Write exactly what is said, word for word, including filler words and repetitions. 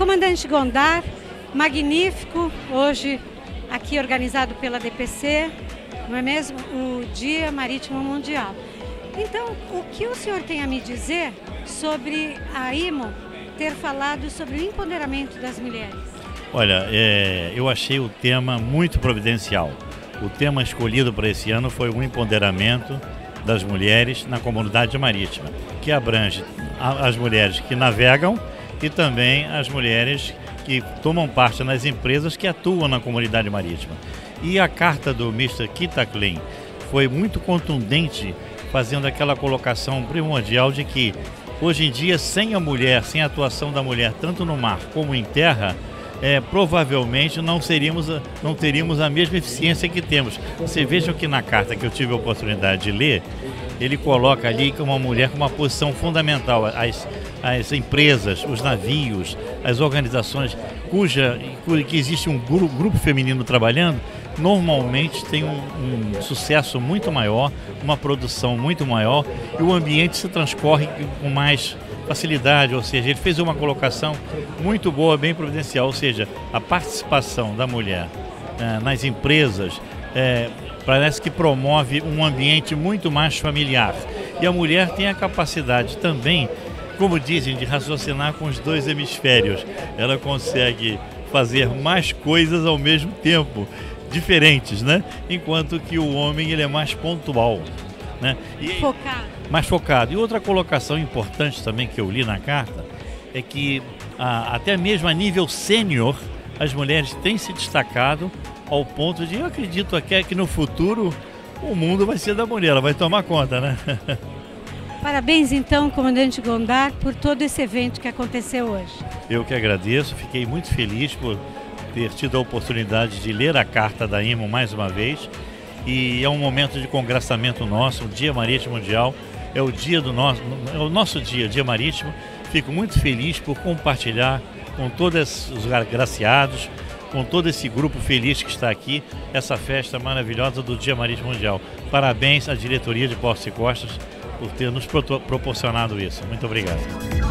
Comandante Gondar, magnífico, hoje aqui organizado pela D P C, não é mesmo? O Dia Marítimo Mundial. Então, o que o senhor tem a me dizer sobre a I M O ter falado sobre o empoderamento das mulheres? Olha, é, eu achei o tema muito providencial. O tema escolhido para esse ano foi o empoderamento das mulheres na comunidade marítima, que abrange as mulheres que navegam e também as mulheres que tomam parte nas empresas que atuam na comunidade marítima. E a carta do mister Kitaklen foi muito contundente, fazendo aquela colocação primordial de que, hoje em dia, sem a mulher, sem a atuação da mulher, tanto no mar como em terra, é, provavelmente não, seríamos, não teríamos a mesma eficiência que temos. Vocês vejam que na carta que eu tive a oportunidade de ler, ele coloca ali que uma mulher com uma posição fundamental. As, as empresas, os navios, as organizações cuja, que existe um grupo, grupo feminino trabalhando, normalmente tem um, um sucesso muito maior, uma produção muito maior e o ambiente se transcorre com mais facilidade. Ou seja, ele fez uma colocação muito boa, bem providencial, ou seja, a participação da mulher eh, nas empresas eh, parece que promove um ambiente muito mais familiar. E a mulher tem a capacidade também, como dizem, de raciocinar com os dois hemisférios. Ela consegue fazer mais coisas ao mesmo tempo, diferentes, né? Enquanto que o homem ele é mais pontual, né? E focado. Mais focado. E outra colocação importante também que eu li na carta é que a, até mesmo a nível sênior as mulheres têm se destacado ao ponto de, eu acredito até que no futuro o mundo vai ser da mulher, ela vai tomar conta, né? Parabéns então, comandante Gondar, por todo esse evento que aconteceu hoje. Eu que agradeço, fiquei muito feliz por ter tido a oportunidade de ler a carta da I M O mais uma vez, e é um momento de congraçamento nosso, o Dia Marítimo Mundial, é o dia do nosso, é o nosso dia, Dia Marítimo. Fico muito feliz por compartilhar com todos os agraciados, com todo esse grupo feliz que está aqui, essa festa maravilhosa do Dia Marítimo Mundial. Parabéns à diretoria de Portos e Costas por ter nos proporcionado isso. Muito obrigado.